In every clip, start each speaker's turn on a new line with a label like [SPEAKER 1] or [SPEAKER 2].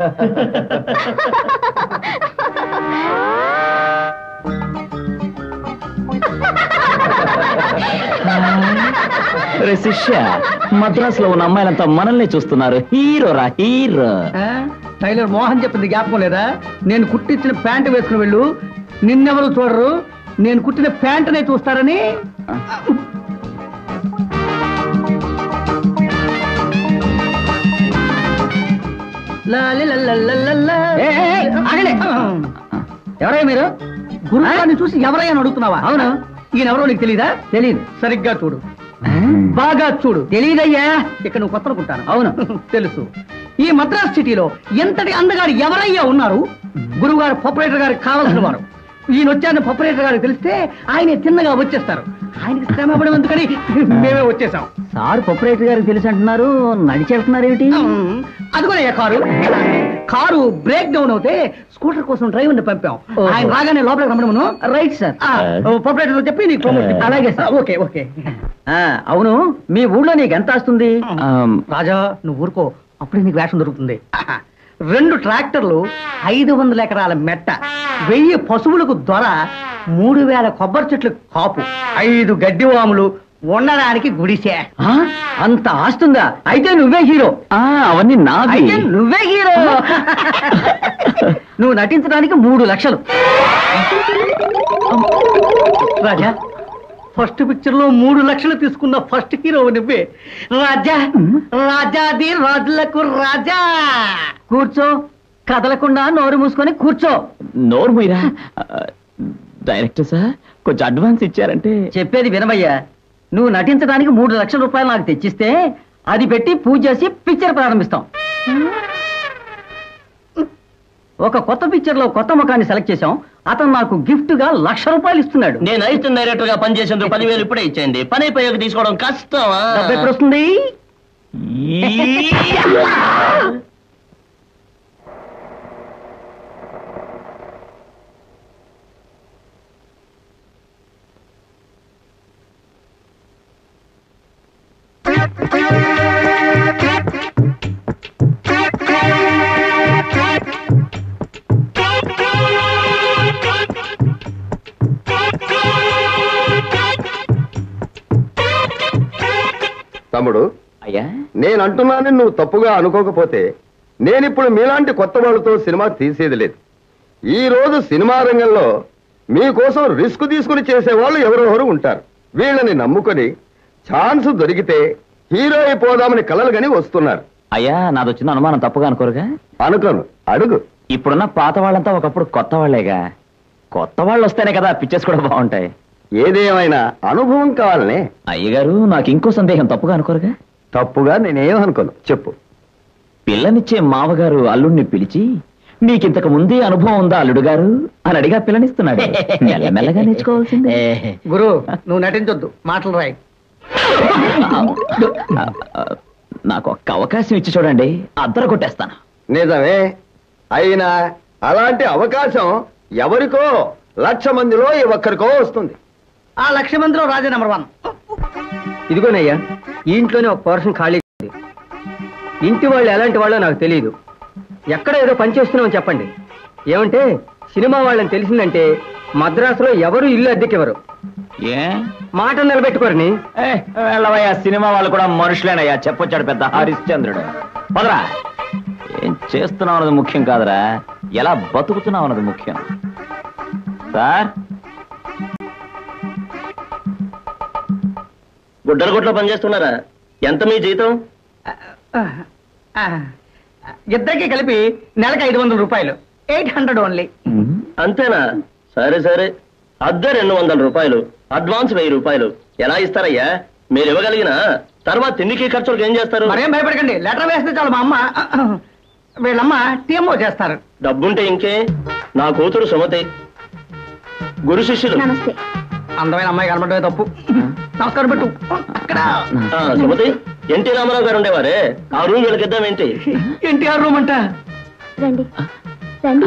[SPEAKER 1] శిష్య, మద్రాసులో ఉన్న అమ్మాయిలంతా మనల్ని చూస్తున్నారు. హీరోరా హీరో.
[SPEAKER 2] టైలర్ మోహన్ చెప్పింది జ్ఞాపకం లేదా? నేను కుట్టించిన ప్యాంటు వేసుకుని వెళ్ళు, నిన్నెవరు చూడరు, నేను కుట్టిన ప్యాంటునే చూస్తారని. ఎవరయ్యా మీరు? గురుగారిని చూసి ఎవరయ్యా అని అడుగుతున్నావా? అవును. ఈయనెవరో నీకు తెలీదా? తెలీదు. సరిగ్గా చూడు, బాగా చూడు. తెలీదయ్యా. ఇక్కడ నువ్వు కొత్త అనుకుంటాను. అవును తెలుసు. ఈ మద్రాస్ సిటీలో ఎంతటి అందగాడు ఎవరయ్యా ఉన్నారు? గురువుగారు ప్రొపరేటర్ గారికి కావాల్సిన వారు. ఈయన వచ్చారని ప్రొపరేటర్ గారికి తెలిస్తే ఆయన తిన్నగా వచ్చేస్తారు. ఆయనకి శ్రమ ఇవ్వడం ఎందుకని మేమే వచ్చేసాం.
[SPEAKER 3] సార్ ప్రొపరేటర్ గారికి తెలిసి అంటున్నారు, నడిచేస్తున్నారు ఏమిటి?
[SPEAKER 2] అదిగోనయ్యా కారు బ్రేక్ డౌన్ అవుతే స్కూటర్ కోసం డ్రైవర్ ని పంపాం. ఆయన రాగానే లోపలికి రమ్మను. Right sir. ప్రొపరేటర్ చెప్పి నీకు ప్రమోషన్. అలాగే సార్. Okay okay.
[SPEAKER 3] అవును, మీ ఊళ్ళో నీకు ఎంత వస్తుంది?
[SPEAKER 2] రాజా నువ్వు ఊరుకో, అప్పుడే నీకు వేషం దొరుకుతుంది. 2 ట్రాక్టర్లు, 500 ఎకరాల మెట్ట, 1000 పశువులకు దొర, 3000 కొబ్బరి చెట్లు కాపు, 5 గడ్డివాములు, ఉండడానికి గుడిసే.
[SPEAKER 3] అంత ఆస్తుందా? అయితే నువ్వే హీరో.
[SPEAKER 1] అవన్నీ నావి.
[SPEAKER 3] నువ్వే హీరో. నువ్వు నటించడానికి 3 లక్షలు.
[SPEAKER 2] రాజా, ఫస్ట్ పిక్చర్ లో 3 లక్షలు తీసుకున్న ఫస్ట్ హీరో నువ్వే. రాజా, రాజాది రాజులకు రాజా.
[SPEAKER 3] కూర్చో, కదలకుండా నోరు మూసుకొని కూర్చో.
[SPEAKER 1] నోరు మీరా? డైరెక్టర్ సార్ కొంచెం అడ్వాన్స్ ఇచ్చారంటే.
[SPEAKER 3] చెప్పేది వినవయ్యా, నువ్వు నటించడానికి 3 లక్షల రూపాయలు నాకు తెచ్చిస్తే అది పెట్టి పూజ చేసి పిక్చర్ ప్రారంభిస్తాం. ఒక కొత్త పిక్చర్ లో కొత్త ముఖాన్ని సెలెక్ట్ చేశాం. అతను నాకు గిఫ్ట్ గా 1,00,000 రూపాయలు ఇస్తున్నాడు.
[SPEAKER 4] నేను అసిస్టెంట్ డైరెక్టర్ గా పనిచేసేందుకు 10,000 ఇప్పుడే ఇచ్చేయండి. పని అయిపోయాక తీసుకోవడం కష్టమా?
[SPEAKER 3] డబ్బు ఎప్పుడు వస్తుంది?
[SPEAKER 5] తమ్ముడు,
[SPEAKER 1] అయ్యా
[SPEAKER 5] నేను అంటున్నానని నువ్వు తప్పుగా అనుకోకపోతే నేనిప్పుడు మీలాంటి కొత్త వాళ్ళతో సినిమా తీసేది లేదు. ఈ రోజు సినిమా రంగంలో మీకోసం రిస్క్ తీసుకుని చేసేవాళ్ళు ఎవరెవరు ఉంటారు. వీళ్ళని నమ్ముకొని ఛాన్స్ దొరికితే హీరో అయిపోదామని కలలు గని వస్తున్నారు.
[SPEAKER 1] అయ్యా, నాది వచ్చిన అనుమానం తప్పుగా అనుకోరుగా?
[SPEAKER 5] అనుకోను, అడుగు.
[SPEAKER 1] ఇప్పుడున్న పాత వాళ్ళంతా ఒకప్పుడు కొత్త వాళ్లేగా. కొత్త వాళ్ళు వస్తేనే కదా పిక్చర్స్ కూడా బాగుంటాయి.
[SPEAKER 5] ఏదేమైనా అనుభవం కావాలనే.
[SPEAKER 1] అయ్యగారు, నాకు ఇంకో సందేహం తప్పుగా అనుకోరుగా?
[SPEAKER 5] తప్పుగా నేనేమనుకోను, చెప్పు.
[SPEAKER 1] పిల్లనిచ్చే మావగారు అల్లుడిని పిలిచి, మీకింతకు ముందే అనుభవం ఉందా అల్లుడు గారు అని అడిగా పిల్లనిస్తున్నాడు. మెల్లమెల్లగా నేర్చుకోవాల్సిందే.
[SPEAKER 2] గురు, నువ్వు నటించొద్దు, మాటలు రాయి.
[SPEAKER 1] నాకు ఒక్క అవకాశం ఇచ్చి చూడండి, అద్దరు కొట్టేస్తాను.
[SPEAKER 5] నిజమే. అయినా అలాంటి అవకాశం ఎవరికో 1,00,000 మందిలో ఒక్కరికో వస్తుంది.
[SPEAKER 2] ఆ 1,00,000 మందిలో రాజా నెంబర్ 1.
[SPEAKER 3] ఇదిగోనయ్యా, ఈ ఇంట్లోనే ఒక పోర్షన్ ఖాళీ ఉంది. ఇంటి వాళ్ళు ఎలాంటి వాళ్ళో నాకు తెలియదు. ఎక్కడ ఏదో పని చేస్తున్నామని చెప్పండి. ఏమంటే సినిమా వాళ్ళని తెలిసిందంటే మద్రాసులో ఎవరు ఇల్లు అద్దెకివ్వరు.
[SPEAKER 1] ఏ
[SPEAKER 3] మాట నిలబెట్టుకోరని.
[SPEAKER 1] వెళ్ళవయ్యా, సినిమా వాళ్ళు కూడా మనుషులేనయ్యా. చెప్పొచ్చాడు పెద్ద హరిశ్చంద్రుడు. పదరా. ఏం చేస్తున్నావు అన్నది ముఖ్యం కాదురా, ఎలా బతుకుతున్నావు అన్నది ముఖ్యం. సార్,
[SPEAKER 4] గుడ్డలగొట్లో పనిచేస్తున్నారా? ఎంత మీ జీతం?
[SPEAKER 2] ఇద్దరికి కలిపి నెలకు 500 రూపాయలు. 800 ఓన్లీ.
[SPEAKER 4] అంతేనా? సరే సరే, అద్దె 200 రూపాయలు, అడ్వాన్స్ 1000 రూపాయలు. ఎలా ఇస్తారయ్యా? మీరు ఇవ్వగలిగిన తర్వాత తిండికి ఖర్చులకు ఏం చేస్తారు?
[SPEAKER 2] మరేం భయపడకండి, లెటర్ వేస్తే చాలు. మా అమ్మ, వీళ్ళమ్మ టీఎంఓ చేస్తారు.
[SPEAKER 4] డబ్బుంటే ఇంకే. నా కూతురు సుమతి, గురు శిష్యులు.
[SPEAKER 6] నమస్తే.
[SPEAKER 2] అందమైన అమ్మాయి కనబడమే తప్పు. నమస్కారం పెట్టు. అక్కడ
[SPEAKER 4] సుమతి, ఎన్టీ రామారావు గారు ఉండేవారే, ఆ రూమ్ వీళ్ళకి ఇద్దామేంటి?
[SPEAKER 2] ఎన్టీఆర్ రూమ్ అంట.
[SPEAKER 6] రండి రండి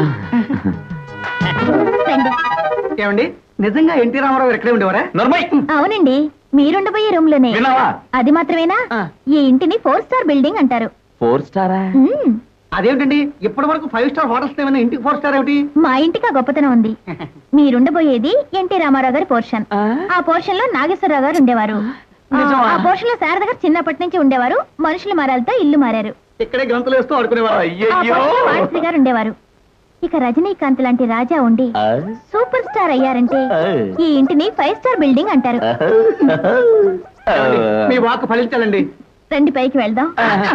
[SPEAKER 6] రండి.
[SPEAKER 2] ఏమండి, నిజంగా ఎన్టీ రామారావు గారు ఇక్కడే ఉండేవారా?
[SPEAKER 6] అవునండి, మీరుండబోయే రూమ్ లోనే.
[SPEAKER 1] విన్నావా?
[SPEAKER 6] అది మాత్రమేనా, ఈ ఇంటిని 4 స్టార్ బిల్డింగ్ అంటారు.
[SPEAKER 1] 4 స్టారా?
[SPEAKER 2] అదేమిటండి ఇప్పటి వరకు 5 స్టార్ హోటల్స్ ఏమైనా ఇంటికి 4 స్టార్ ఏమిటి?
[SPEAKER 6] మా ఇంటికి ఆ గొప్పతనం ఉంది. మీరుండబోయేది ఎన్టీ రామారావు గారి పోర్షన్. ఆ పోర్షన్ లో నాగేశ్వరరావు గారు ఉండేవారు. ఆ పోర్షన్ లో శారద గారు చిన్నప్పటి నుంచి ఉండేవారు. మనుషులు మారాలతో ఇల్లు మారారు.
[SPEAKER 2] ఇక్కడే గంతులు వేస్తూ ఆడుకునేవారు.
[SPEAKER 6] ఆ పోర్షన్ లో వాణిశ్రీ గారు ఉండేవారు. ఇక రజనీకాంత్ లాంటి రాజా ఉండి సూపర్ స్టార్ అయ్యారంటే ఈ ఇంటిని 5 స్టార్ బిల్డింగ్ అంటారు.
[SPEAKER 2] మీ వాక్ ఫలించాలండి.
[SPEAKER 6] రండి పైకి వెళ్దాం.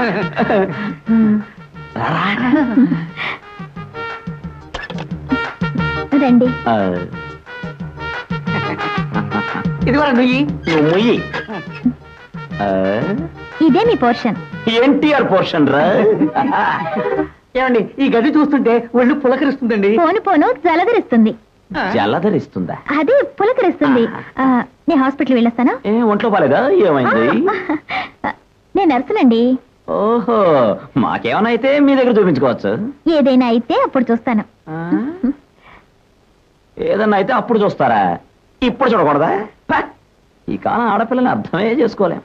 [SPEAKER 6] రండి.
[SPEAKER 2] ఇదిగో
[SPEAKER 1] నుయ్యి
[SPEAKER 6] ఇదే మీ పోర్షన్.
[SPEAKER 1] ఎన్టీఆర్ పోర్షన్ రా.
[SPEAKER 2] ఏమండి ఈ గది చూస్తుంటే ఒళ్ళు పులకరిస్తుందండి.
[SPEAKER 6] పోను పోను జలధరిస్తుంది.
[SPEAKER 1] జలధరిస్తుందా?
[SPEAKER 6] అదే పులకరిస్తుంది. నేను హాస్పిటల్ వెళ్ళొస్తాను.
[SPEAKER 1] ఒంట్లో బాలేదా? ఏమైంది?
[SPEAKER 6] నేను నర్సునండి.
[SPEAKER 1] ఓహో, మాకేమైనా అయితే మీ దగ్గర చూపించుకోవచ్చు.
[SPEAKER 6] ఏదైనా అయితే అప్పుడు చూస్తాను.
[SPEAKER 1] ఏదన్నా అయితే అప్పుడు చూస్తారా? ఇప్పుడు చూడకూడదా? ఈ కాలం ఆడపిల్లని అర్థమే చేసుకోలేం.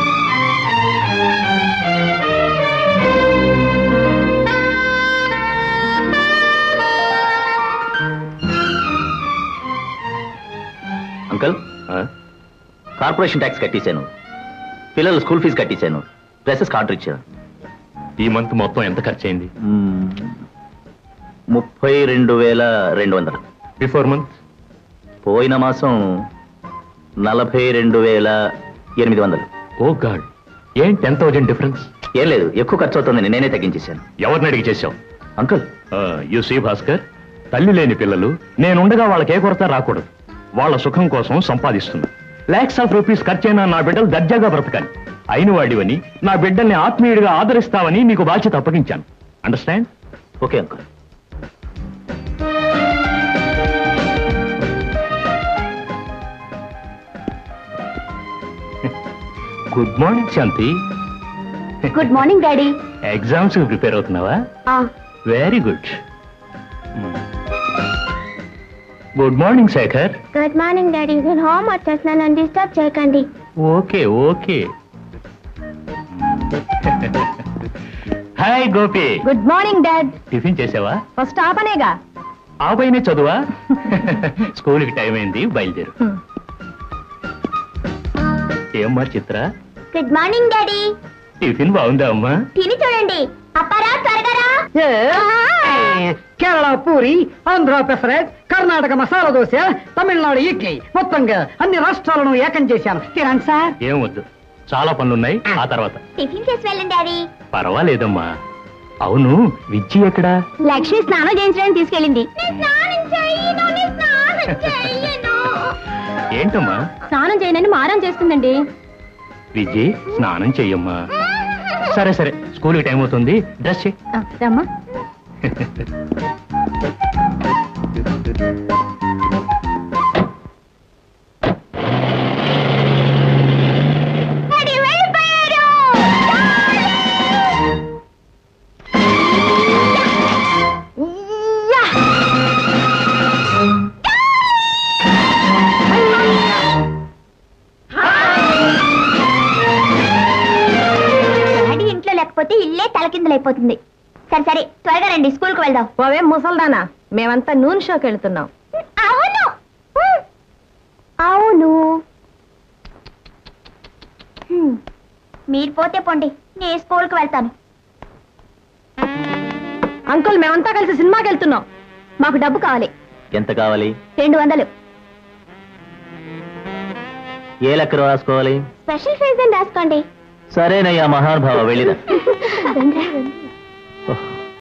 [SPEAKER 1] అంకల్, కార్పొరేషన్ ట్యాక్స్ కట్టేశాను, పిల్లల స్కూల్ ఫీజు కట్టేశాను, డ్రెస్సెస్ ఆర్డర్ ఇచ్చాను.
[SPEAKER 7] ఈ మంత్ మొత్తం ఎంత ఖర్చు అయింది?
[SPEAKER 1] 32,200.
[SPEAKER 7] Before month?
[SPEAKER 1] పోయిన మాసం 42,800.
[SPEAKER 7] ఓ గాడ్, ఏం 10,000 డిఫరెన్స్?
[SPEAKER 1] ఏం లేదు, ఎక్కువ ఖర్చు అవుతుందని నేనే తగ్గించేశాను.
[SPEAKER 7] ఎవరిని అడిగి చేశావు?
[SPEAKER 1] అంకుల్,
[SPEAKER 7] యు సీ భాస్కర్, తల్లి లేని పిల్లలు నేనుండగా వాళ్ళకి ఏ కొరత రాకూడదు. వాళ్ళ సుఖం కోసం సంపాదిస్తున్నా. లాక్స్ ఆఫ్ రూపీస్ ఖర్చైనా నా బిడ్డలు దర్జాగా బ్రతకాలి. అయిన వాడివని, నా బిడ్డల్ని ఆత్మీయుడిగా ఆదరిస్తావని నీకు బాధ్యత అప్పగించాను. Understand?
[SPEAKER 1] Okay uncle.
[SPEAKER 7] Good morning Shanti.
[SPEAKER 6] Good morning daddy.
[SPEAKER 7] Exams prepare అవుతున్నావా? Very good. Good morning Shekhar.
[SPEAKER 6] Good morning daddy. నేను హోంవర్క్ చేస్తున్నాను, నన్ను డిస్టర్బ్ చేయకండి.
[SPEAKER 7] Okay okay. Hi Gopi.
[SPEAKER 6] Good morning dad.
[SPEAKER 7] Tiffin చేసావా?
[SPEAKER 6] ఫస్ట్ ఆపనేగా.
[SPEAKER 7] ఆ పైనే చదువా? స్కూల్కి టైం అయింది, బయలుదేరు. ఏమ్మా Chitra?
[SPEAKER 6] Good morning daddy.
[SPEAKER 7] Tiffin బాగుందా అమ్మా?
[SPEAKER 6] తిని చూడండి. అప్పారా త్వరగా రా.
[SPEAKER 2] కేరళ పూరి, ఆంధ్ర పెసరెట్, కర్ణాటక మసాలా దోశ, తమిళనాడు ఇడ్లీ, మొత్తంగా అన్ని రాష్ట్రాలను ఏకం చేశాను. తినండి సార్.
[SPEAKER 7] ఏం వద్దు, చాలా పనులున్నాయి. ఆ తర్వాత
[SPEAKER 6] టిఫిన్ చేసి వెళ్ళండి డాడీ.
[SPEAKER 7] పర్వాలేదమ్మా. అవును, విజ్జి ఎక్కడా?
[SPEAKER 6] లక్ష్మి స్నానం చేయించడానికి తీసుకెళ్ళింది.
[SPEAKER 7] ఏంటమ్మా?
[SPEAKER 6] స్నానం చేయనని మారం చేస్తుందండి.
[SPEAKER 7] విజ్జి, స్నానం చెయ్యమ్మా. సరే సరే, స్కూల్కి టైం అవుతుంది, డ్రెస్ చెయ్యి.
[SPEAKER 6] రమ్మా. లేకపోతే ఇల్లే తలకిందులైపోతుంది. సరే సరే, త్వరగా రండి, స్కూల్కి వెళ్దాం.
[SPEAKER 8] పోవే ముసల్దానా, మేమంతా నూనె షోకి వెళ్తున్నాం.
[SPEAKER 6] అవును అవును. మీరు పోతే పోండి, నేను స్కూల్కి వెళ్తాను.
[SPEAKER 8] అంకుల్, మేమంతా కలిసి సినిమాకి వెళ్తున్నాం.
[SPEAKER 6] మాకు డబ్బు కావాలి.
[SPEAKER 1] ఎంత కావాలి?
[SPEAKER 6] 200.
[SPEAKER 1] ఏ లెక్కలో రాసుకోవాలి?
[SPEAKER 6] స్పెషల్ ఫీజు అని రాసుకోండి.
[SPEAKER 1] సరేనయ్యా మహానుభావ, వెళ్ళిరా.